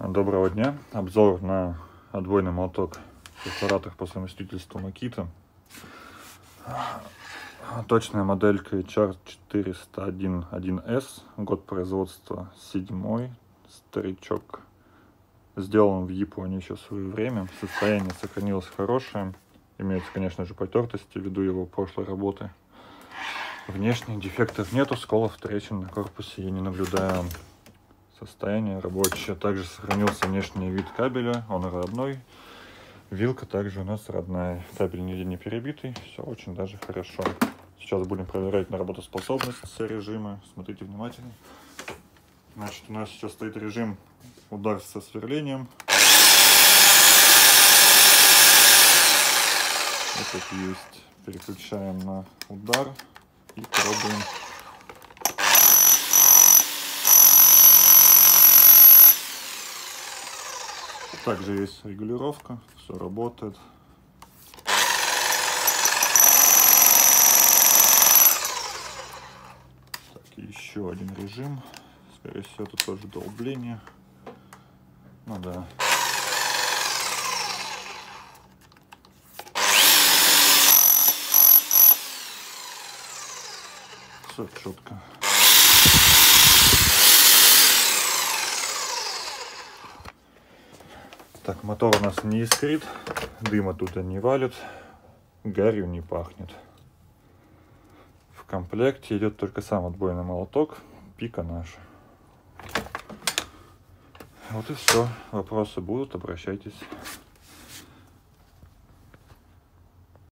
Доброго дня! Обзор на отбойный молоток перфоратор по совместительству Makita. Точная моделька HR4011S, год производства 7, старичок. Сделан в Японии еще в свое время. Состояние сохранилось хорошее. Имеются, конечно же, потертости ввиду его прошлой работы. Внешних дефектов нету, сколов, трещин на корпусе я не наблюдаю. Состояние рабочее. Также сохранился внешний вид кабеля, он родной. Вилка также у нас родная. Кабель нигде не перебитый, все очень даже хорошо. Сейчас будем проверять на работоспособность все режимы. Смотрите внимательно. Значит, у нас сейчас стоит режим удар со сверлением. Этот есть. Переключаем на удар и пробуем. Также есть регулировка, все работает. Так, и еще один режим. Скорее всего, это тоже долбление. Ну да. Все четко. Так, мотор у нас не искрит, дыма тут не валит, гарью не пахнет. В комплекте идет только сам отбойный молоток, пика наша. Вот и все. Вопросы будут, обращайтесь.